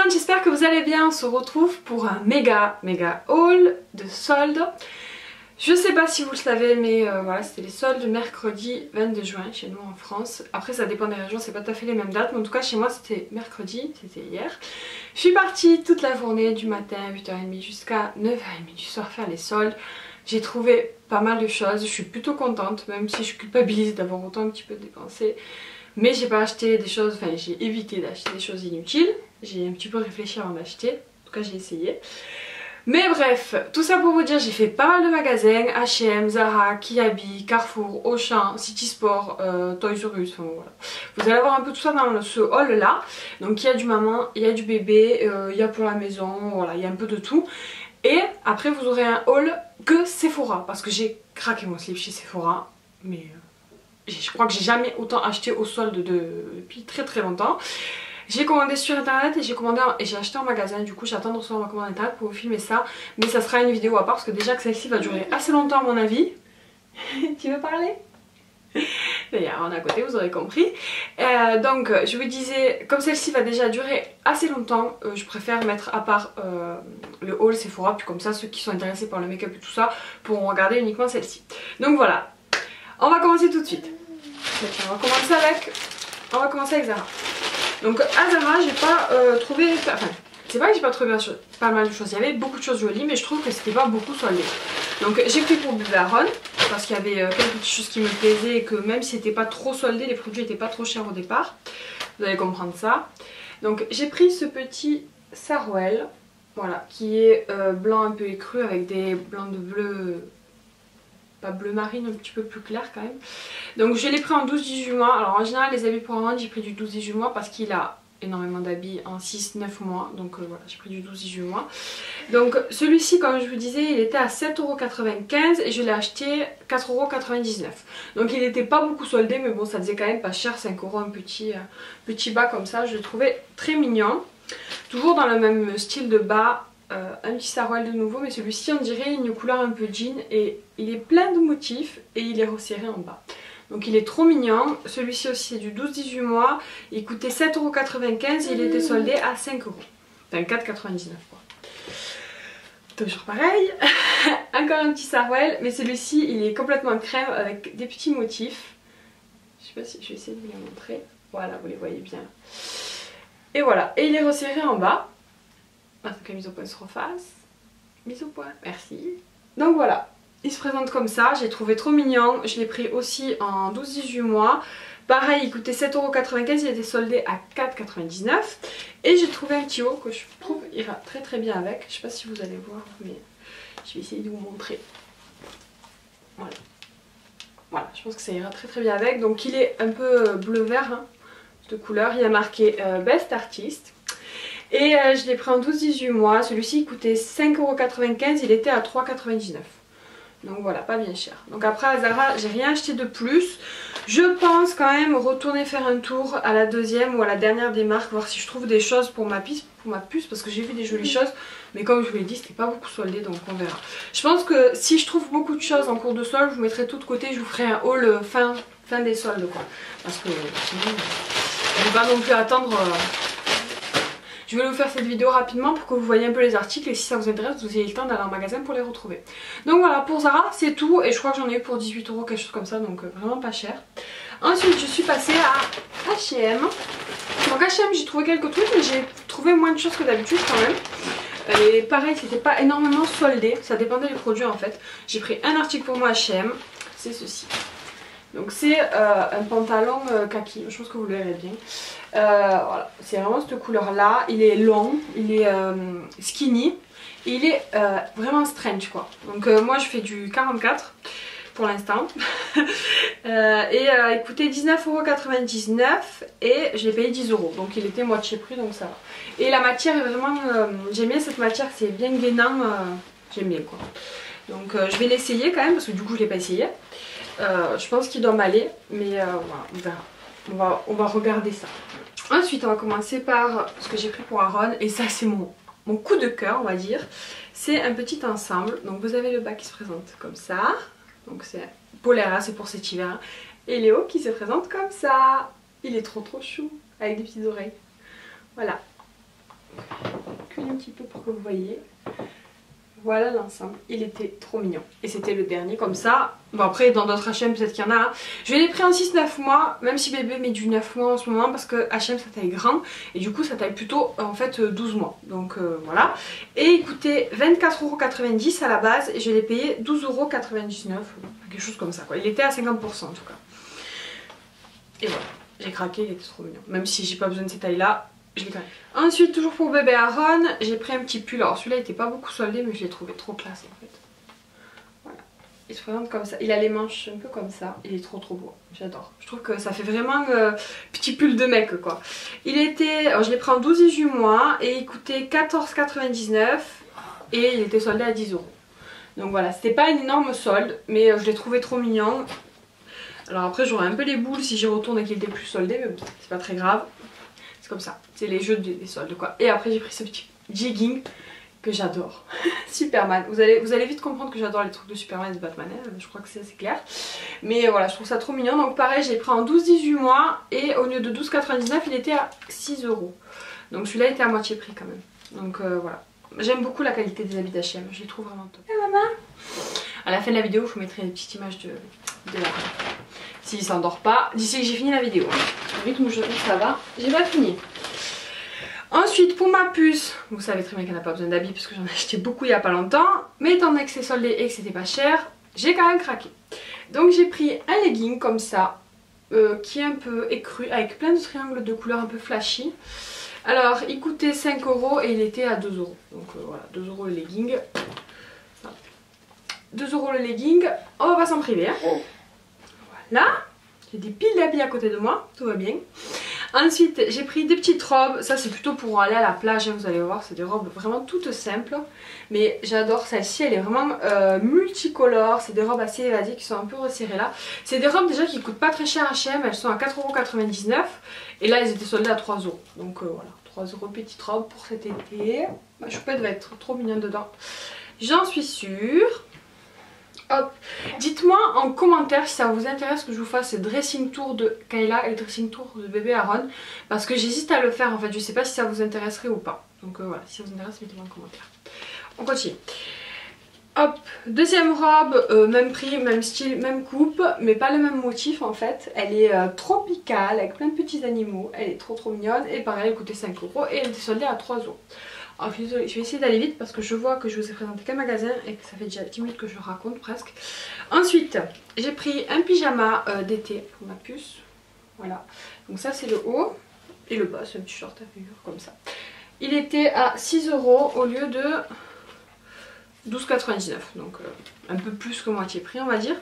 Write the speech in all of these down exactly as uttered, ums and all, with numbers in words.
monde, j'espère que vous allez bien. On se retrouve pour un méga méga haul de soldes. Je sais pas si vous le savez, mais euh, voilà, c'était les soldes mercredi vingt-deux juin chez nous en France. Après ça dépend des régions, c'est pas tout à fait les mêmes dates, mais en tout cas chez moi c'était mercredi, c'était hier. Je suis partie toute la journée du matin à huit heures trente jusqu'à neuf heures trente du soir faire les soldes. J'ai trouvé pas mal de choses, je suis plutôt contente, même si je culpabilise d'avoir autant un petit peu dépensé. Mais j'ai pas acheté des choses, enfin j'ai évité d'acheter des choses inutiles. J'ai un petit peu réfléchi avant d'acheter, en tout cas j'ai essayé. Mais bref, tout ça pour vous dire, j'ai fait pas mal de magasins, H et M, Zara, Kiabi, Carrefour, Auchan, City Sport, euh, Toys R Us, enfin voilà. Vous allez avoir un peu tout ça dans ce haul là. Donc il y a du maman, il y a du bébé, euh, il y a pour la maison, voilà, il y a un peu de tout. Et après vous aurez un haul que Sephora, parce que j'ai craqué mon slip chez Sephora, mais euh, je crois que j'ai jamais autant acheté au solde de, depuis très très longtemps. J'ai commandé sur internet et j'ai commandé en, et j'ai acheté en magasin, du coup j'attends de recevoir ma commande internet pour vous filmer ça. Mais ça sera une vidéo à part parce que déjà que celle-ci va durer assez longtemps à mon avis. Tu veux parler? D'ailleurs on est à côté, vous aurez compris. Euh, donc je vous disais, comme celle-ci va déjà durer assez longtemps, euh, je préfère mettre à part euh, le haul Sephora, puis comme ça ceux qui sont intéressés par le make-up et tout ça pourront regarder uniquement celle-ci. Donc voilà, on va commencer tout de suite. Donc, on va commencer avec, on va commencer avec Zara. Donc à Zara j'ai pas euh, trouvé, enfin c'est pas que j'ai pas trouvé pas mal de choses, il y avait beaucoup de choses jolies mais je trouve que c'était pas beaucoup soldé. Donc j'ai pris pour bébé Aaron parce qu'il y avait euh, quelques petites choses qui me plaisaient et que même si c'était pas trop soldé, les produits étaient pas trop chers au départ. Vous allez comprendre ça. Donc j'ai pris ce petit Sarouel, voilà, qui est euh, blanc un peu écru avec des blancs de bleu, pas bleu marine, un petit peu plus clair quand même. Donc je l'ai pris en douze dix-huit mois. Alors en général les habits pour Aaron j'ai pris du douze dix-huit mois parce qu'il a énormément d'habits en six neuf mois. Donc euh, voilà, j'ai pris du douze dix-huit mois. Donc celui-ci, comme je vous disais, il était à sept euros quatre-vingt-quinze et je l'ai acheté quatre euros quatre-vingt-dix-neuf. Donc il n'était pas beaucoup soldé, mais bon ça faisait quand même pas cher, cinq euros un petit, euh, petit bas comme ça. Je le trouvais très mignon. Toujours dans le même style de bas. Euh, un petit sarouel de nouveau, mais celui-ci on dirait une couleur un peu jean et il est plein de motifs et il est resserré en bas. Donc il est trop mignon. Celui-ci aussi c'est du douze dix-huit mois, il coûtait sept euros quatre-vingt-quinze et il était soldé à cinq euros. Enfin quatre euros quatre-vingt-dix-neuf quoi. Toujours pareil. Encore un petit sarouel, mais celui-ci il est complètement crème avec des petits motifs. Je sais pas si je vais essayer de vous les montrer. Voilà, vous les voyez bien. Et voilà, et il est resserré en bas. Parce que mise au point se refasse. Mise au point, merci. Donc voilà, il se présente comme ça, j'ai trouvé trop mignon. Je l'ai pris aussi en douze dix-huit mois. Pareil, il coûtait sept euros quatre-vingt-quinze, il était soldé à quatre euros quatre-vingt-dix-neuf. Et j'ai trouvé un petit haut que je trouve ira très très bien avec. Je sais pas si vous allez voir, mais je vais essayer de vous montrer. Voilà. Voilà, je pense que ça ira très très bien avec. Donc il est un peu bleu-vert, hein, de couleur. Il a marqué euh, Best Artist. Et euh, je l'ai pris en douze dix-huit mois, celui-ci il coûtait cinq euros quatre-vingt-quinze, il était à trois euros quatre-vingt-dix-neuf. Donc voilà, pas bien cher. Donc après à Zara, j'ai rien acheté de plus. Je pense quand même retourner faire un tour à la deuxième ou à la dernière des marques, voir si je trouve des choses pour ma puce, pour ma puce parce que j'ai vu des jolies choses. Mais comme je vous l'ai dit, c'était pas beaucoup soldé, donc on verra. Je pense que si je trouve beaucoup de choses en cours de solde, je vous mettrai tout de côté, je vous ferai un haul fin, fin des soldes quoi. Parce que sinon, on ne va pas non plus attendre... Euh, Je vais vous faire cette vidéo rapidement pour que vous voyez un peu les articles et si ça vous intéresse vous ayez le temps d'aller en magasin pour les retrouver. Donc voilà, pour Zara c'est tout et je crois que j'en ai eu pour dix-huit euros, quelque chose comme ça, donc vraiment pas cher. Ensuite je suis passée à H et M. Donc H et M j'ai trouvé quelques trucs mais j'ai trouvé moins de choses que d'habitude quand même. Et pareil c'était pas énormément soldé, ça dépendait du produit en fait. J'ai pris un article pour moi H et M, c'est ceci. Donc c'est euh, un pantalon euh, kaki, je pense que vous le verrez bien. Euh, voilà, c'est vraiment cette couleur là, il est long, il est euh, skinny, et il est euh, vraiment strange quoi. Donc euh, moi je fais du quarante-quatre pour l'instant. euh, et euh, il coûtait dix-neuf euros quatre-vingt-dix-neuf et je l'ai payé dix euros, donc il était moitié prix donc ça va. Et la matière est vraiment, euh, j'aime bien cette matière, c'est bien gainant, euh, j'aime bien quoi. Donc euh, je vais l'essayer quand même parce que du coup je l'ai pas essayé. Euh, je pense qu'il doit m'aller, mais euh, voilà, on verra. On va, on va regarder ça. Ensuite, on va commencer par ce que j'ai pris pour Aaron, et ça c'est mon, mon coup de cœur, on va dire. C'est un petit ensemble. Donc vous avez le bas qui se présente comme ça. Donc c'est polaire, c'est pour cet hiver. Et Léo qui se présente comme ça. Il est trop trop chou, avec des petites oreilles. Voilà. Je recule un petit peu pour que vous voyez. Voilà l'ensemble, il était trop mignon. Et c'était le dernier comme ça. Bon après dans d'autres H et M peut-être qu'il y en a. Hein. Je l'ai pris en six neuf mois, même si bébé met du neuf mois en ce moment parce que H et M ça taille grand. Et du coup ça taille plutôt en fait douze mois. Donc euh, voilà. Et il coûtait vingt-quatre euros quatre-vingt-dix à la base et je l'ai payé douze euros quatre-vingt-dix-neuf. Quelque chose comme ça quoi. Il était à cinquante pour cent en tout cas. Et voilà, j'ai craqué, il était trop mignon. Même si j'ai pas besoin de ces tailles là. Je l'ai quand même. Ensuite, toujours pour bébé Aaron, j'ai pris un petit pull. Alors celui-là il était pas beaucoup soldé, mais je l'ai trouvé trop classe en fait. Voilà. Il se présente comme ça. Il a les manches un peu comme ça. Il est trop trop beau. J'adore. Je trouve que ça fait vraiment euh, petit pull de mec quoi. Il était. Alors je l'ai pris en douze et dix-huit mois et il coûtait quatorze quatre-vingt-dix-neuf et il était soldé à dix euros. Donc voilà, c'était pas une énorme solde, mais euh, je l'ai trouvé trop mignon. Alors après j'aurais un peu les boules si j'y retourne et qu'il était plus soldé, mais bon, c'est pas très grave. C'est comme ça, c'est les jeux des, des soldes quoi. Et après j'ai pris ce petit jegging que j'adore. Superman, vous allez, vous allez vite comprendre que j'adore les trucs de Superman et de Batman, hein. Je crois que c'est assez clair. Mais voilà, je trouve ça trop mignon. Donc pareil, j'ai pris en douze dix-huit mois et au lieu de douze quatre-vingt-dix-neuf, il était à six euros. Donc celui-là était à moitié prix quand même. Donc euh, voilà, j'aime beaucoup la qualité des habits d'H et M, je les trouve vraiment top. Et maman, à la fin de la vidéo, je vous mettrai une petite image de, de la... S'il s'endort pas, d'ici que j'ai fini la vidéo. Le rythme où je trouve ça va, j'ai pas fini. Ensuite pour ma puce, vous savez très bien qu'elle n'a pas besoin d'habits parce que j'en ai acheté beaucoup il y a pas longtemps. Mais étant donné que c'est soldé et que c'était pas cher, j'ai quand même craqué. Donc j'ai pris un legging comme ça, euh, qui est un peu écru, avec plein de triangles de couleurs un peu flashy. Alors il coûtait cinq euros et il était à deux euros. Donc euh, voilà, deux euros le legging. deux euros le legging, on va pas s'en priver. Hein. Là, j'ai des piles d'habits à côté de moi, tout va bien. Ensuite, j'ai pris des petites robes, ça c'est plutôt pour aller à la plage, hein, vous allez voir, c'est des robes vraiment toutes simples. Mais j'adore celle-ci, elle est vraiment euh, multicolore, c'est des robes assez évasives qui sont un peu resserrées là. C'est des robes déjà qui coûtent pas très cher à H et M, elles sont à quatre euros quatre-vingt-dix-neuf. Et là, elles étaient soldées à trois euros, donc euh, voilà, trois euros petite robe pour cet été. Ma choupette va être trop mignonne dedans, j'en suis sûre. Hop, dites-moi en commentaire si ça vous intéresse que je vous fasse le dressing tour de Kayla et le dressing tour de bébé Aaron, parce que j'hésite à le faire en fait, je sais pas si ça vous intéresserait ou pas. Donc euh, voilà, si ça vous intéresse, mettez-moi en commentaire. On continue. Hop, deuxième robe, euh, même prix, même style, même coupe, mais pas le même motif en fait. Elle est euh, tropicale avec plein de petits animaux, elle est trop trop mignonne et pareil elle coûtait cinq euros et elle était soldée à trois euros. Alors je suis désolée, je vais essayer d'aller vite parce que je vois que je vous ai présenté qu'un magasin et que ça fait déjà dix minutes que je raconte presque. Ensuite, j'ai pris un pyjama euh, d'été pour ma puce. Voilà, donc ça c'est le haut et le bas c'est un petit short à figure comme ça. Il était à six euros au lieu de douze quatre-vingt-dix-neuf, donc euh, un peu plus que moitié prix on va dire.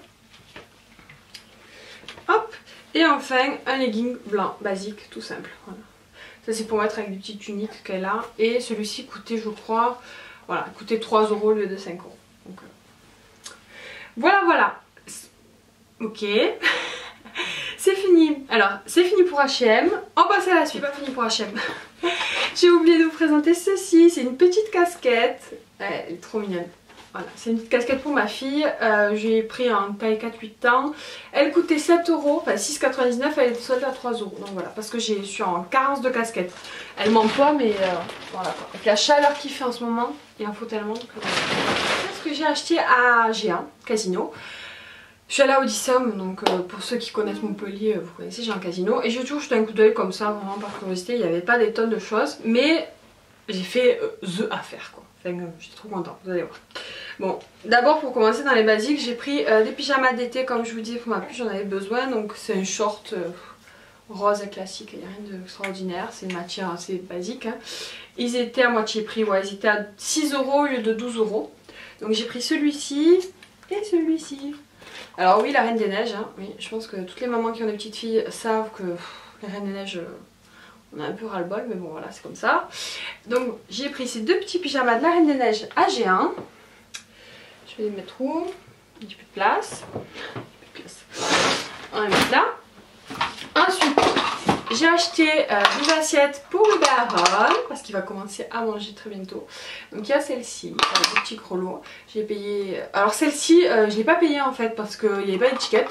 Hop, et enfin un legging blanc basique tout simple, voilà. Ça c'est pour mettre avec des petites tuniques qu'elle a. Et celui-ci coûtait je crois, voilà, coûtait trois euros au lieu de cinq euros. Donc, euh... voilà voilà. Ok. C'est fini. Alors c'est fini pour H et M. On passe à la suite. Pas fini pour H et M. J'ai oublié de vous présenter ceci. C'est une petite casquette. Elle est trop mignonne. Voilà, c'est une petite casquette pour ma fille, euh, j'ai pris en taille quatre huit ans, elle coûtait sept euros, enfin six quatre-vingt-dix-neuf, elle était soldée à trois euros, donc voilà, parce que je suis en carence de casquettes. Elle m'en pas mais euh, voilà quoi, avec la chaleur qu'il fait en ce moment, il en faut tellement. Que... C'est ce que j'ai acheté à G un, Casino. Je suis allée à Odysseum, donc euh, pour ceux qui connaissent Montpellier, vous connaissez, j'ai un casino, et j'ai toujours jeté un coup d'œil comme ça, vraiment par curiosité, il n'y avait pas des tonnes de choses, mais j'ai fait euh, the affaire quoi. Enfin, euh, je suis trop contente, vous allez voir. Bon, d'abord pour commencer dans les basiques, j'ai pris euh, des pyjamas d'été comme je vous disais pour ma puce, j'en avais besoin. Donc c'est un short euh, rose classique, il n'y a rien d'extraordinaire, c'est une matière assez basique. Hein. Ils étaient à moitié prix, ouais, ils étaient à six euros au lieu de douze euros. Donc j'ai pris celui-ci et celui-ci. Alors oui, la Reine des Neiges, hein, oui, je pense que toutes les mamans qui ont des petites filles savent que pff, la Reine des Neiges... Euh, on a un peu ras-le-bol, mais bon voilà, c'est comme ça. Donc j'ai pris ces deux petits pyjamas de la Reine des Neiges à G un. Je vais les mettre où? Il n'y a plus de place. Plus de place. On va les mettre là. Ensuite, j'ai acheté euh, des assiettes pour le Aaron parce qu'il va commencer à manger très bientôt. Donc il y a celle-ci, avec des petits grelots. J'ai payé. Alors celle-ci, euh, je ne l'ai pas payée en fait parce qu'il n'y avait pas d'étiquette.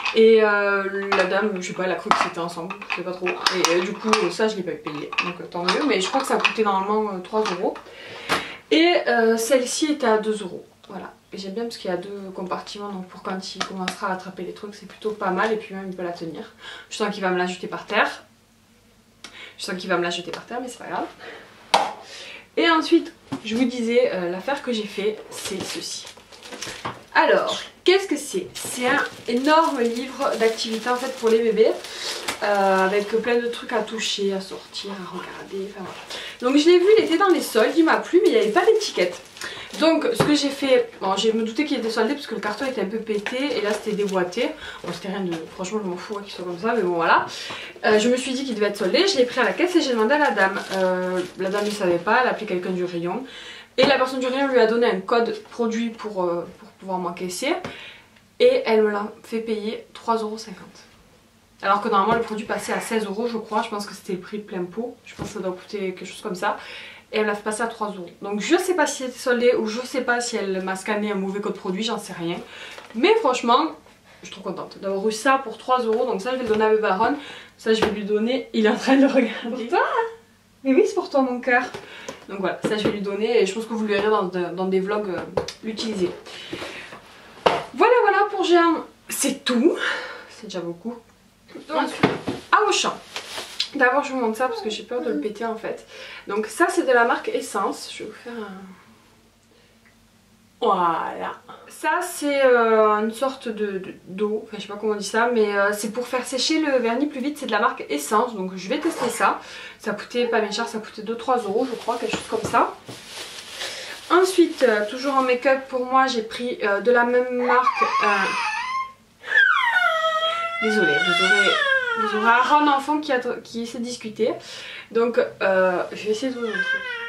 Et euh, la dame, je sais pas, elle a cru que c'était ensemble, je sais pas trop. Et euh, du coup ça je l'ai pas payé, donc euh, tant mieux. Mais je crois que ça a coûté normalement euh, trois euros. Et euh, celle-ci était à deux euros. Voilà. Et j'aime bien parce qu'il y a deux compartiments, donc pour quand il commencera à attraper les trucs c'est plutôt pas mal. Et puis même il peut la tenir. Je sens qu'il va me la jeter par terre. Je sens qu'il va me la jeter par terre, mais c'est pas grave. Et ensuite, je vous disais, euh, l'affaire que j'ai fait, c'est ceci. Alors, qu'est-ce que c'est? C'est un énorme livre d'activités en fait pour les bébés. Euh, avec plein de trucs à toucher, à sortir, à regarder, enfin voilà. Donc je l'ai vu, il était dans les soldes, il m'a plu mais il n'y avait pas d'étiquette. Donc ce que j'ai fait, bon je me doutais qu'il était soldé parce que le carton était un peu pété et là c'était déboîté. Bon c'était rien de, franchement je m'en fous hein, qu'il soit comme ça mais bon voilà. Euh, je me suis dit qu'il devait être soldé, je l'ai pris à la caisse et j'ai demandé à la dame. Euh, la dame ne savait pas, elle a appelé quelqu'un du rayon. Et la personne du rayon lui a donné un code produit pour, euh, pour pouvoir m'encaisser. Et elle me l'a fait payer trois euros cinquante. Alors que normalement le produit passait à seize euros je crois, je pense que c'était le prix plein pot, je pense que ça doit coûter quelque chose comme ça. Et elle l'a fait passer à trois euros. Donc je sais pas si elle était soldée ou je sais pas si elle m'a scanné un mauvais code produit, j'en sais rien. Mais franchement, je suis trop contente d'avoir eu ça pour trois euros. Donc ça je vais le donner à Baron, ça je vais lui donner, il est en train de le regarder. Pour toi? Mais oui c'est pour toi mon cœur. Donc voilà, ça je vais lui donner et je pense que vous le verrez dans, dans des vlogs euh, l'utiliser. Voilà voilà pour Géant, c'est tout. C'est déjà beaucoup. Donc, à Auchan. D'abord je vous montre ça parce que j'ai peur de le péter en fait. Donc ça c'est de la marque Essence. Je vais vous faire un... Voilà. Ça c'est euh, une sorte de d'eau, enfin je sais pas comment on dit ça, mais euh, c'est pour faire sécher le vernis plus vite, c'est de la marque Essence. Donc je vais tester ça. Ça coûtait pas bien cher, ça coûtait deux trois euros je crois, quelque chose comme ça. Ensuite, euh, toujours en make-up pour moi, j'ai pris euh, de la même marque... Euh... Désolée, vous aurez, vous aurez un enfant qui, a, qui essaie de discuter. Donc, euh, je vais essayer de vous montrer.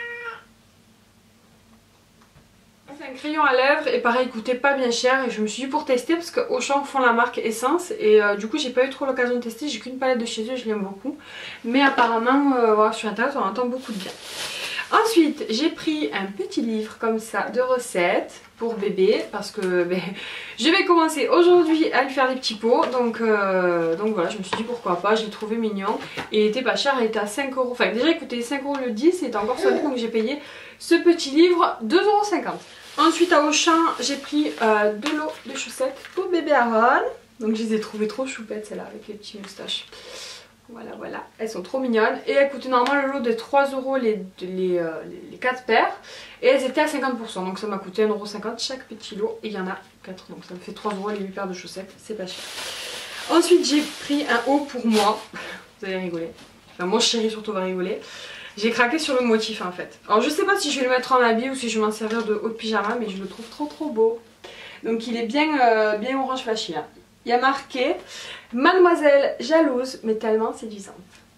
C'est un crayon à lèvres et pareil, il coûtait pas bien cher. Et je me suis dit pour tester parce que Auchan font la marque Essence. Et euh, du coup, j'ai pas eu trop l'occasion de tester. J'ai qu'une palette de chez eux, je l'aime beaucoup. Mais apparemment, euh, voilà, sur internet, on entend beaucoup de bien. Ensuite, j'ai pris un petit livre comme ça de recettes pour bébé parce que ben, je vais commencer aujourd'hui à lui faire des petits pots. Donc, euh, donc voilà, je me suis dit pourquoi pas, je l'ai trouvé mignon. Et il était pas cher, il était à cinq euros. Enfin, déjà il coûtait cinq euros le dix, il était encore soldé donc j'ai payé ce petit livre deux euros cinquante. Ensuite, à Auchan, j'ai pris euh, de l'eau de chaussettes pour bébé Aaron. Donc je les ai trouvées trop choupettes celles-là avec les petits moustaches. Voilà, voilà, elles sont trop mignonnes. Et elles coûtaient normalement le lot de trois euros les, les, euh, les quatre paires. Et elles étaient à cinquante pour cent. Donc ça m'a coûté un euro cinquante chaque petit lot. Et il y en a quatre. Donc ça me fait trois euros les huit paires de chaussettes. C'est pas cher. Ensuite j'ai pris un haut pour moi. Vous allez rigoler. Enfin mon chéri surtout va rigoler. J'ai craqué sur le motif en fait. Alors je sais pas si je vais le mettre en habit ou si je vais m'en servir de haut de pyjama. Mais je le trouve trop trop beau. Donc il est bien, euh, bien orange flashy là. Il y a marqué Mademoiselle jalouse mais tellement séduisante.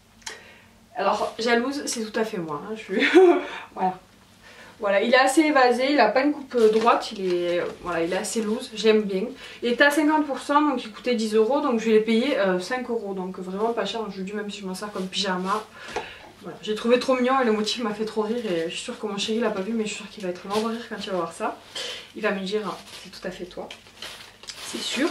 Alors jalouse c'est tout à fait moi. Hein. Je suis... voilà. Voilà, il est assez évasé, il n'a pas une coupe droite, il est, voilà, il est assez loose, j'aime bien. Il était à cinquante pour cent donc il coûtait dix euros donc je l'ai payé euh, cinq euros donc vraiment pas cher. Je vous dis même si je m'en sers comme pyjama. Voilà. J'ai trouvé trop mignon et le motif m'a fait trop rire et je suis sûre que mon chéri l'a pas vu mais je suis sûre qu'il va être mort de rire quand il va voir ça. Il va me dire c'est tout à fait toi, c'est sûr.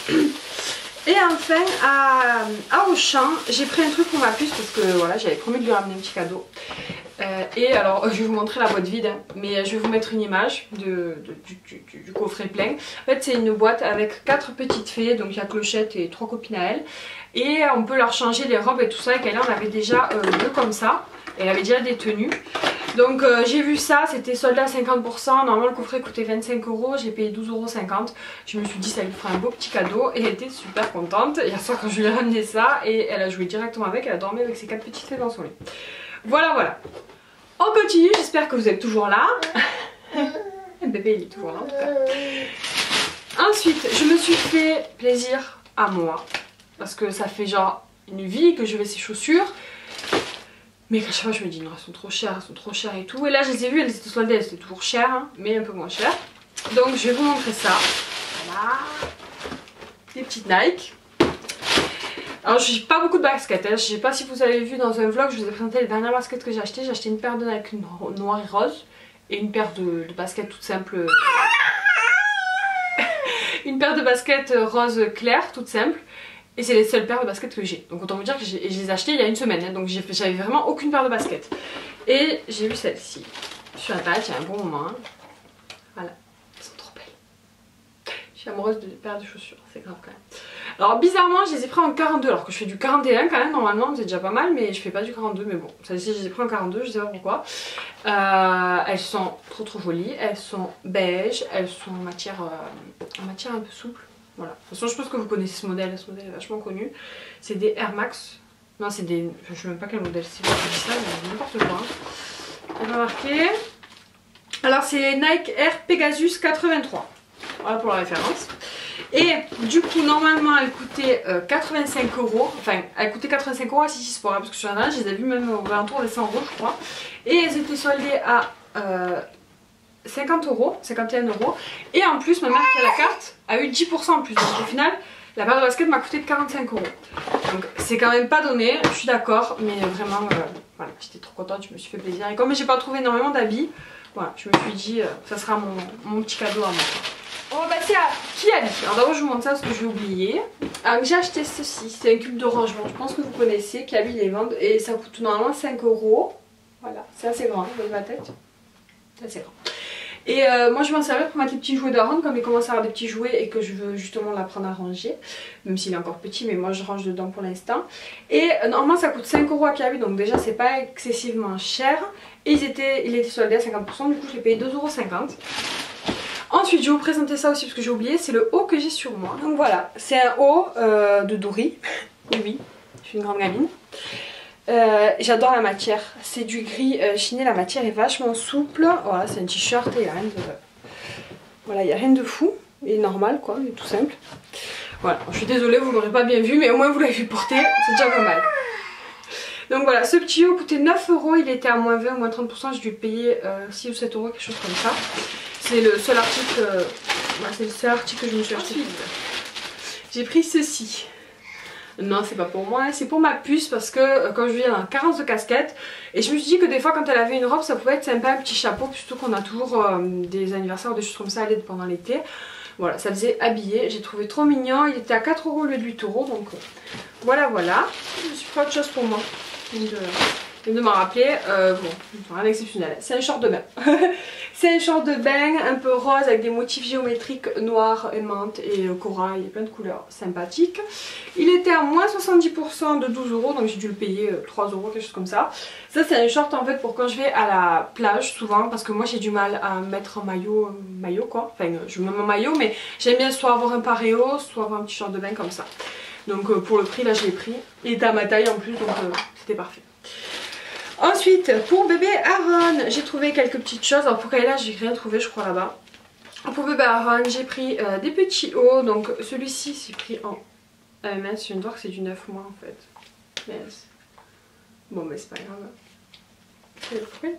Et enfin à, à Auchan j'ai pris un truc pour ma puce parce que voilà j'avais promis de lui ramener un petit cadeau. Euh, et alors je vais vous montrer la boîte vide hein, mais je vais vous mettre une image de, de, du, du, du coffret plein. En fait c'est une boîte avec quatre petites fées, donc il y a Clochette et trois copines à elle. Et on peut leur changer les robes et tout ça et qu'elle en avait déjà euh, deux comme ça. Elle avait déjà des tenues. Donc euh, j'ai vu ça, c'était soldé à cinquante pour cent, normalement le coffret coûtait vingt-cinq euros, j'ai payé douze euros cinquante. Je me suis dit ça lui ferait un beau petit cadeau et elle était super contente. Hier soir quand je lui ai ramené ça et elle a joué directement avec, elle a dormi avec ses quatre petites fées dans son lit. Voilà voilà. On continue, j'espère que vous êtes toujours là. Le bébé il est toujours là en tout cas. Ensuite je me suis fait plaisir à moi parce que ça fait genre une vie que je vais ces chaussures. Mais à chaque fois je me dis non elles sont trop chères, elles sont trop chères et tout. Et là je les ai vues, elles étaient soldées, elles étaient toujours chères hein, mais un peu moins chères. Donc je vais vous montrer ça. Voilà. Des petites Nike. Alors j'ai pas beaucoup de baskets, hein. Je sais pas si vous avez vu dans un vlog, je vous ai présenté les dernières baskets que j'ai achetées. J'ai acheté une paire de Nike noire et rose et une paire de, de baskets toutes simples. une paire de baskets rose clair, toute simple. Et c'est les seules paires de baskets que j'ai. Donc autant vous dire que je les ai achetées il y a une semaine. Hein, donc j'avais vraiment aucune paire de baskets. Et j'ai eu celle-ci sur internet il y a un bon moment. Hein. Voilà, elles sont trop belles. Je suis amoureuse de paires de chaussures, c'est grave quand même. Alors bizarrement je les ai pris en quarante-deux alors que je fais du quarante et un quand même normalement, c'est déjà pas mal, mais je fais pas du quarante-deux, mais bon, celle-ci je les ai pris en quarante-deux, je sais pas pourquoi. Euh, elles sont trop trop jolies, elles sont beige, elles sont en matière, euh, en matière un peu souple. Voilà. De toute façon je pense que vous connaissez ce modèle, ce modèle est vachement connu. C'est des Air Max. Non c'est des... je sais même pas quel modèle c'est, je dis ça mais n'importe quoi. On va marquer. Alors c'est Nike Air Pegasus quatre-vingt-trois. Voilà pour la référence. Et du coup normalement elle coûtait euh, quatre-vingt-cinq euros. Enfin elle coûtait quatre-vingt-cinq euros à Sissi Sport hein, parce que sur internet je les ai vues même aux alentours des cent euros je crois. Et elles étaient soldées à euh, cinquante euros, cinquante et un euros. Et en plus ma mère qui a la carte a eu dix pour cent en plus. Donc au final la paire de basket m'a coûté quarante-cinq euros. Donc c'est quand même pas donné, je suis d'accord. Mais vraiment euh, voilà, j'étais trop contente, je me suis fait plaisir. Et comme j'ai pas trouvé énormément d'habits, voilà, je me suis dit euh, ça sera mon, mon petit cadeau à moi. On va passer à Kiali. Alors d'abord je vous montre ça parce que je vais oublier. Alors j'ai acheté ceci, c'est un cube de rangement, je pense que vous connaissez, Kiali les vendent et ça coûte normalement cinq euros. Voilà, c'est assez grand, vous voyez ma tête. C'est assez grand. Et euh, moi je vais m'en servir pour mettre les petits jouets d'Aaron comme il commence à avoir des petits jouets et que je veux justement l'apprendre à ranger. Même s'il est encore petit mais moi je range dedans pour l'instant. Et euh, normalement ça coûte cinq euros à Kiali donc déjà c'est pas excessivement cher. Et ils étaient, il était soldé à cinquante pour cent, du coup je l'ai payé deux euros cinquante. Ensuite je vais vous présenter ça aussi parce que j'ai oublié, c'est le haut que j'ai sur moi. Donc voilà, c'est un haut euh, de Dory. Oui oui, je suis une grande gamine. Euh, J'adore la matière, c'est du gris euh, chiné, la matière est vachement souple. Voilà, c'est un t-shirt et il n'y a rien de... Voilà, il n'y a rien de fou, il est normal quoi, il est tout simple. Voilà, je suis désolée, vous l'aurez pas bien vu, mais au moins vous l'avez vu porter, c'est déjà pas mal. Donc voilà, ce petit haut coûtait neuf euros, il était à moins vingt, moins trente pour cent, j'ai dû le payer euh, six ou sept euros, quelque chose comme ça. C'est le seul article, euh, ouais, c'est le seul article que je me suis acheté. J'ai pris ceci. Non, c'est pas pour moi, c'est pour ma puce parce que euh, quand je viens en carence de casquette, et je me suis dit que des fois quand elle avait une robe ça pouvait être sympa, un petit chapeau, surtout qu'on a toujours euh, des anniversaires ou des choses comme ça à l'aide pendant l'été. Voilà, ça faisait habillé, j'ai trouvé trop mignon, il était à quatre euros au lieu de huit euros, donc euh, voilà voilà. Je me suis fait autre chose pour moi. Donc, euh, je viens de m'en rappeler, euh, bon, rien d'exceptionnel, c'est un short de bain. C'est un short de bain un peu rose avec des motifs géométriques noirs et menthe et euh, corail et plein de couleurs sympathiques. Il était à moins soixante-dix pour cent de douze euros, donc j'ai dû le payer euh, trois euros, quelque chose comme ça. Ça c'est un short en fait pour quand je vais à la plage souvent, parce que moi j'ai du mal à mettre un maillot, euh, maillot quoi. Enfin je mets mon maillot mais j'aime bien soit avoir un paréo, soit avoir un petit short de bain comme ça. Donc euh, pour le prix là je l'ai pris, il était à ma taille en plus donc euh, c'était parfait. Ensuite, pour bébé Aaron, j'ai trouvé quelques petites choses. Alors pour Kayla, j'ai rien trouvé, je crois, là-bas. Pour bébé Aaron, j'ai pris euh, des petits hauts. Donc celui-ci, c'est pris en... Ah mince, je viens de voir que c'est du neuf mois en fait. Mince. Bon, mais c'est pas grave. C'est le prix.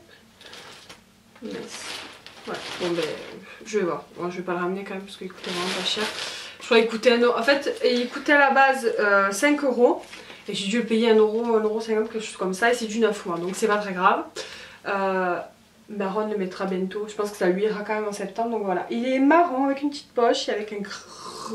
Mince. Ouais, bon ben, je vais voir. Bon, je vais pas le ramener quand même parce qu'il coûtait vraiment pas cher. Je crois qu'il coûtait un euro. En fait, il coûtait à la base euh, cinq euros. Et j'ai dû le payer un euro, un euro cinquante, quelque chose comme ça, et c'est du neuf mois, donc c'est pas très grave. Euh, Baron le mettra bientôt, je pense que ça lui ira quand même en septembre, donc voilà. Il est marron avec une petite poche et avec un grrr.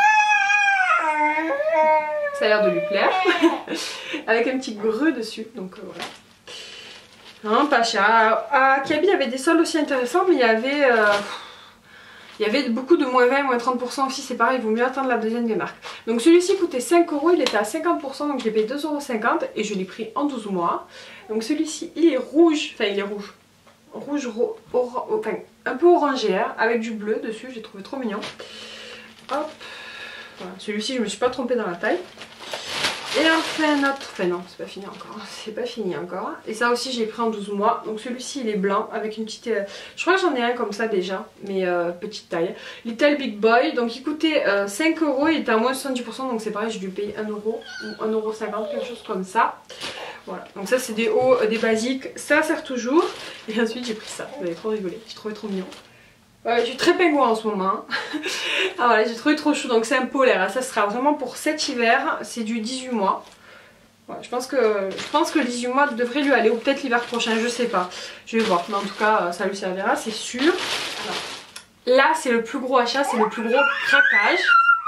Ça a l'air de lui plaire. Avec un petit greux dessus, donc euh, voilà. Vraiment pas cher. À Kiabi, il y avait des soldes aussi intéressants, mais il y avait... Euh, Il y avait beaucoup de moins vingt, moins trente pour cent aussi, c'est pareil, il vaut mieux attendre la deuxième des marques. Donc celui-ci coûtait cinq euros, il était à cinquante pour cent, donc j'ai payé deux euros cinquante et je l'ai pris en douze mois. Donc celui-ci, il est rouge, enfin il est rouge, rouge, ro enfin un peu orangé, hein, avec du bleu dessus, j'ai trouvé trop mignon. Hop, voilà. Celui-ci je me suis pas trompée dans la taille. Et enfin un autre, enfin non c'est pas fini encore, c'est pas fini encore. Et ça aussi j'ai pris en douze mois, donc celui-ci il est blanc avec une petite, euh, je crois que j'en ai un comme ça déjà, mais euh, petite taille. Little Big Boy, donc il coûtait euh, cinq euros, il était à moins soixante-dix pour cent, donc c'est pareil j'ai dû payer un euro ou un euro cinquante, quelque chose comme ça. Voilà, donc ça c'est des hauts, euh, des basiques, ça sert toujours. Et ensuite j'ai pris ça, vous avez trop rigolé, j'ai trouvé trop mignon. Ouais, je suis très pingouin en ce moment. Ah voilà, j'ai trouvé trop chou, donc c'est un polaire. Ça sera vraiment pour cet hiver, c'est du dix-huit mois. Ouais, je pense que je pense que le dix-huit mois devrait lui aller, ou peut-être l'hiver prochain, je sais pas. Je vais voir, mais en tout cas ça lui servira, c'est sûr. Alors, là c'est le plus gros achat, c'est le plus gros craquage.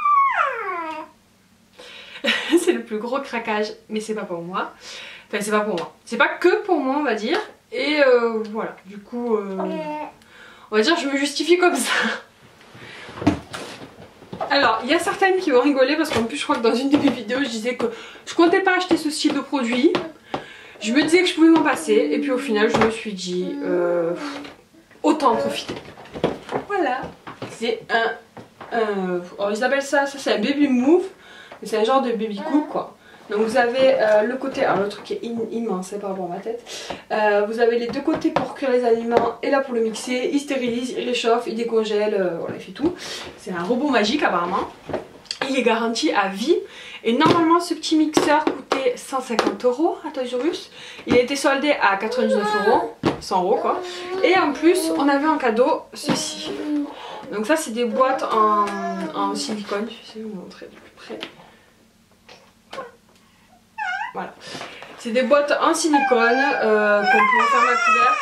C'est le plus gros craquage, mais c'est pas pour moi. Enfin c'est pas pour moi. C'est pas que pour moi on va dire. Et euh, voilà, du coup euh, on va dire je me justifie comme ça. Alors il y a certaines qui vont rigoler parce qu'en plus je crois que dans une de mes vidéos je disais que je comptais pas acheter ce style de produit. Je me disais que je pouvais m'en passer et puis au final je me suis dit euh, autant en profiter. Voilà, c'est un, un... Alors ils appellent ça, ça c'est un baby move. C'est un genre de baby cool quoi. Donc vous avez euh, le côté, alors le truc est immense c'est par rapport à ma tête. euh, Vous avez les deux côtés pour cuire les aliments et là pour le mixer. Il stérilise, il réchauffe, il décongèle, euh, voilà il fait tout. C'est un robot magique apparemment. Il est garanti à vie. Et normalement ce petit mixeur coûtait cent cinquante euros à Toys R Us. Il a été soldé à quatre-vingt-dix-neuf euros, cent euros quoi. Et en plus on avait en cadeau ceci. Donc ça c'est des boîtes en, en silicone. Je vais vous montrer de plus près. Voilà, c'est des boîtes en silicone euh, qu'on peut faire la couvercle.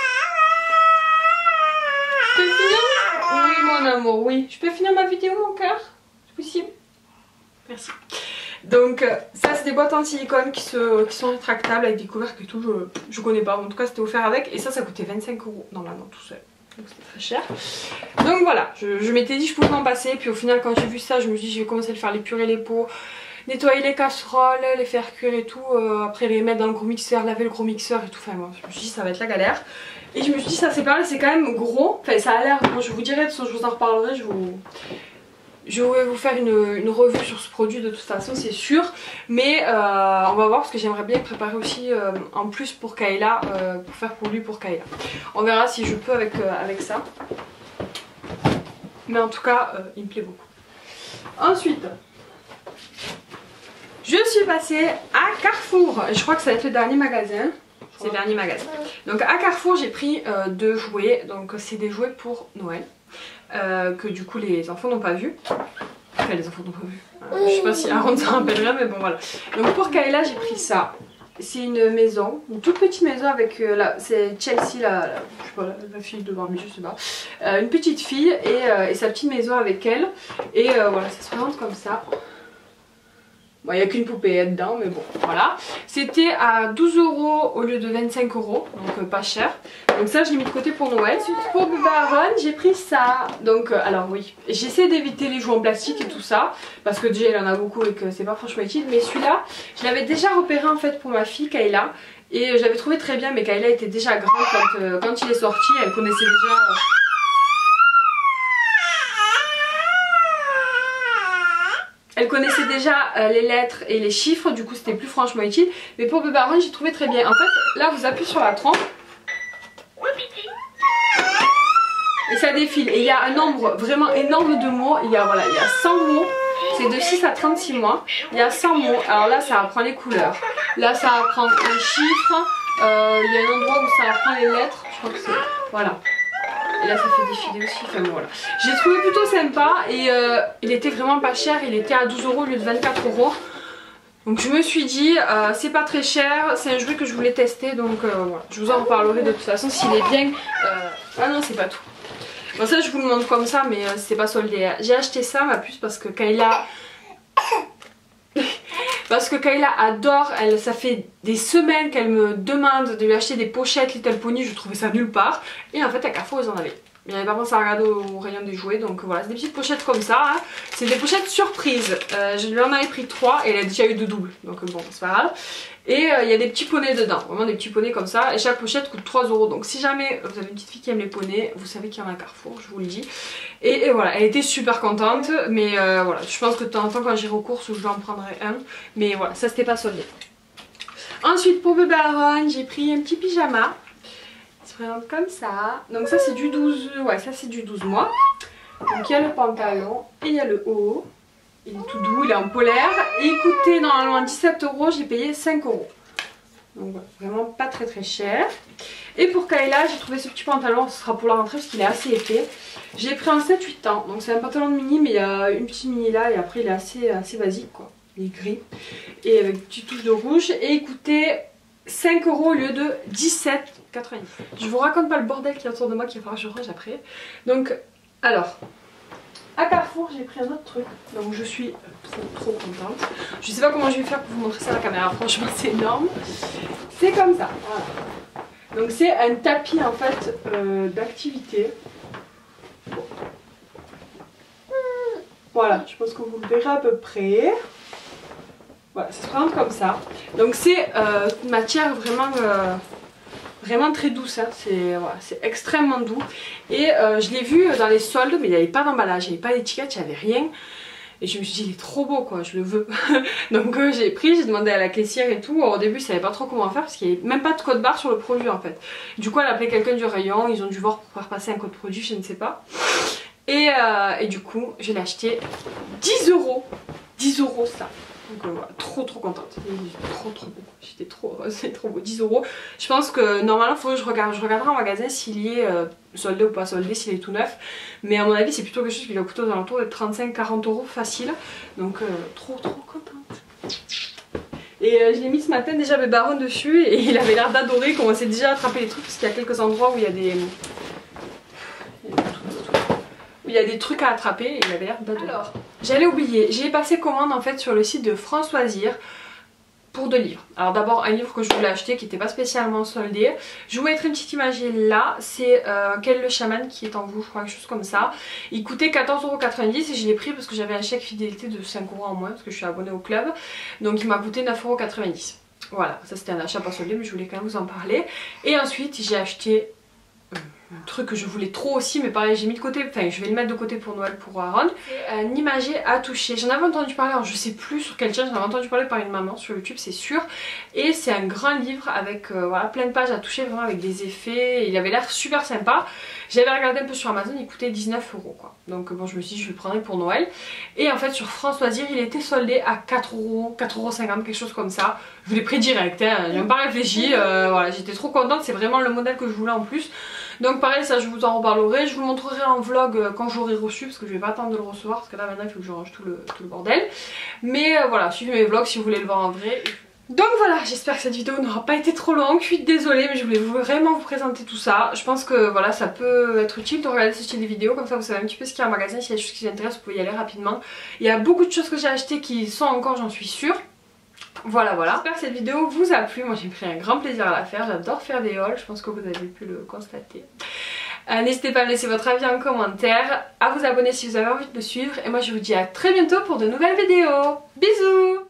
Je peux finir? Oui mon amour, oui. Je peux finir ma vidéo mon cœur? C'est possible? Merci. Donc euh, ça c'est des boîtes en silicone qui, se, qui sont rétractables avec des couvercles et tout. Je, je connais pas, en tout cas c'était offert avec. Et ça ça coûtait vingt-cinq euros normalement tout seul. Donc c'était très cher. Donc voilà, je, je m'étais dit je pouvais m'en passer. Puis au final quand j'ai vu ça je me suis dit je vais commencer à faire les purées, les pots, nettoyer les casseroles, les faire cuire et tout, euh, après les mettre dans le gros mixeur, laver le gros mixeur et tout, enfin moi je me suis dit ça va être la galère. Et je me suis dit ça c'est pareil, c'est quand même gros, enfin ça a l'air, bon, je vous dirai, de toute façon je vous en reparlerai, je vous... Je vais vous faire une, une revue sur ce produit de toute façon c'est sûr. Mais euh, on va voir parce que j'aimerais bien préparer aussi euh, en plus pour Kayla, euh, pour faire pour lui pour Kayla. On verra si je peux avec, euh, avec ça. Mais en tout cas euh, il me plaît beaucoup. Ensuite je suis passée à Carrefour. Je crois que ça va être le dernier magasin. C'est le dernier magasin. Donc à Carrefour j'ai pris euh, deux jouets. Donc c'est des jouets pour Noël. Euh, que du coup les enfants n'ont pas vu. Enfin les enfants n'ont pas vu. Euh, je sais pas si Aaron s'en rappellerait mais bon voilà. Donc pour Kayla j'ai pris ça. C'est une maison, une toute petite maison avec euh, la, c'est Chelsea la, la, je sais pas, la, la fille de Barbie, je sais pas. Euh, une petite fille et, euh, et sa petite maison avec elle. Et euh, voilà ça se présente comme ça. Bon, il n'y a qu'une poupée dedans, mais bon, voilà. C'était à douze euros au lieu de vingt-cinq euros, donc euh, pas cher. Donc ça, je l'ai mis de côté pour Noël. Ensuite, pour bébé Aaron, j'ai pris ça. Donc, euh, alors oui, j'essaie d'éviter les jouets en plastique et tout ça, parce que déjà, il en a beaucoup et que c'est pas franchement utile. Mais celui-là, je l'avais déjà repéré en fait pour ma fille, Kayla. Et je l'avais trouvé très bien, mais Kayla était déjà grande quand, euh, quand il est sorti. Elle connaissait déjà... Euh, Elle connaissait déjà euh, les lettres et les chiffres, du coup c'était plus franchement utile. Mais pour bébé Aaron j'ai trouvé très bien. En fait là vous appuyez sur la trompe et ça défile. Et il y a un nombre vraiment énorme de mots. Il y a, voilà, il y a cent mots. C'est de six à trente-six mois. Il y a cent mots. Alors là ça apprend les couleurs. Là ça apprend les chiffres. Euh, il y a un endroit où ça apprend les lettres. Je crois que c'est... Voilà. Et là ça fait défiler aussi, enfin bon, voilà. J'ai trouvé plutôt sympa et euh, il était vraiment pas cher, il était à douze euros au lieu de vingt-quatre euros. Donc je me suis dit euh, c'est pas très cher, c'est un jouet que je voulais tester donc euh, voilà. Je vous en reparlerai de toute façon s'il est bien. Euh... Ah non c'est pas tout. Bon ça je vous le montre comme ça mais euh, c'est pas soldé. J'ai acheté ça ma puce parce que Kayla... Parce que Kayla adore, elle, ça fait des semaines qu'elle me demande de lui acheter des pochettes Little Pony, je trouvais ça nulle part. Et en fait à Carrefour ils en avaient. Mais j'avais pas pensé à regarder au rayon des jouets, donc voilà, c'est des petites pochettes comme ça. Hein. C'est des pochettes surprises. Euh, je lui en avais pris trois et elle a déjà eu deux doubles, donc bon c'est pas grave. Et il euh, y a des petits poneys dedans, vraiment des petits poneys comme ça. Et chaque pochette coûte trois euros. Donc si jamais vous avez une petite fille qui aime les poneys, vous savez qu'il y en a à Carrefour, je vous le dis. Et, et voilà, elle était super contente. Mais euh, voilà, je pense que de temps en temps quand j'irai aux courses, je lui en prendrai un. Mais voilà, ça c'était pas soldé. Ensuite pour bébé Aaron, j'ai pris un petit pyjama. Il se présente comme ça. Donc ça c'est du douze, ouais ça c'est du douze mois. Donc il y a le pantalon et il y a le haut. Il est tout doux, il est en polaire. Et il coûtait normalement dix-sept euros, j'ai payé cinq euros. Donc voilà, vraiment pas très très cher. Et pour Kayla, j'ai trouvé ce petit pantalon, ce sera pour la rentrée parce qu'il est assez épais. J'ai pris en sept huit ans, donc c'est un pantalon de mini, mais il y a une petite mini là et après il est assez, assez basique quoi. Il est gris et avec une petite touche de rouge. Et il coûtait cinq euros au lieu de dix-sept quatre-vingt-dix. Je vous raconte pas le bordel qui est autour de moi qu'il va falloir que je range après. Donc Alors, à Carrefour j'ai pris un autre truc, donc je suis trop trop contente. Je sais pas comment je vais faire pour vous montrer ça à la caméra, franchement c'est énorme. C'est comme ça, voilà. Donc c'est un tapis en fait euh, d'activité. Bon. Voilà, je pense que vous le verrez à peu près. Voilà, ça se présente comme ça. Donc c'est euh, une matière vraiment... Euh, Vraiment très douce, hein. C'est voilà, extrêmement doux. Et euh, je l'ai vu dans les soldes, mais il n'y avait pas d'emballage, il n'y avait pas d'étiquette, il n'y avait rien. Et je me suis dit, il est trop beau quoi, je le veux. Donc euh, j'ai pris, j'ai demandé à la caissière et tout. Alors, au début, je savais pas trop comment faire parce qu'il n'y avait même pas de code barre sur le produit en fait. Du coup, elle a appelé quelqu'un du rayon, ils ont dû voir pour pouvoir passer un code produit, je ne sais pas. Et, euh, et du coup, je l'ai acheté dix euros. dix euros ça. Donc euh, voilà, trop trop contente, trop trop beau, j'étais trop heureuse, c'est trop beau, dix euros. Je pense que normalement il faut que je regarde, je regarderai en magasin s'il y est euh, soldé ou pas soldé, s'il est tout neuf. Mais à mon avis c'est plutôt quelque chose qui va coûter aux alentours de trente-cinq à quarante euros facile. Donc euh, trop trop contente. Et euh, je l'ai mis ce matin déjà avec Baron dessus et il avait l'air d'adorer, il commençait déjà à attraper les trucs parce qu'il y a quelques endroits où il y a des... il y a des trucs à attraper et il avait l'air d'adorer. Alors, j'allais oublier, j'ai passé commande en fait sur le site de France Loisirs pour deux livres. Alors d'abord un livre que je voulais acheter qui n'était pas spécialement soldé. Je vous mettrai une petite image là, c'est euh, Quel le chaman qui est en vous, je crois, quelque chose comme ça. Il coûtait quatorze euros quatre-vingt-dix et je l'ai pris parce que j'avais un chèque fidélité de cinq euros en moins parce que je suis abonnée au club. Donc il m'a coûté neuf euros quatre-vingt-dix. Voilà, ça c'était un achat pas soldé mais je voulais quand même vous en parler. Et ensuite j'ai acheté... un truc que je voulais trop aussi, mais pareil j'ai mis de côté, enfin je vais le mettre de côté pour Noël pour Aaron. C'est un imagier à toucher. J'en avais entendu parler, alors je sais plus sur quelle chaîne, j'en avais entendu parler par une maman sur YouTube c'est sûr. Et c'est un grand livre avec euh, voilà, plein de pages à toucher, vraiment avec des effets. Et il avait l'air super sympa. J'avais regardé un peu sur Amazon, il coûtait dix-neuf euros quoi. Donc bon je me suis dit je le prendrai pour Noël. Et en fait sur France Loisirs il était soldé à quatre euros, quatre euros cinquante, quelque chose comme ça. Je l'ai pris direct, hein, j'ai même pas réfléchi, euh, voilà, j'étais trop contente, c'est vraiment le modèle que je voulais en plus. Donc pareil ça je vous en reparlerai, je vous le montrerai en vlog quand j'aurai reçu parce que je vais pas attendre de le recevoir parce que là maintenant il faut que je range tout le, tout le bordel. Mais euh, voilà, suivez mes vlogs si vous voulez le voir en vrai. Donc voilà, j'espère que cette vidéo n'aura pas été trop longue, je suis désolée mais je voulais vraiment vous présenter tout ça. Je pense que voilà ça peut être utile de regarder ce style de vidéo, comme ça vous savez un petit peu ce qu'il y a en magasin, s'il y a des choses qui vous intéressent vous pouvez y aller rapidement. Il y a beaucoup de choses que j'ai achetées qui sont encore, j'en suis sûre. Voilà voilà, j'espère que cette vidéo vous a plu, moi j'ai pris un grand plaisir à la faire, j'adore faire des hauls, je pense que vous avez pu le constater. Euh, N'hésitez pas à me laisser votre avis en commentaire, à vous abonner si vous avez envie de me suivre et moi je vous dis à très bientôt pour de nouvelles vidéos. Bisous!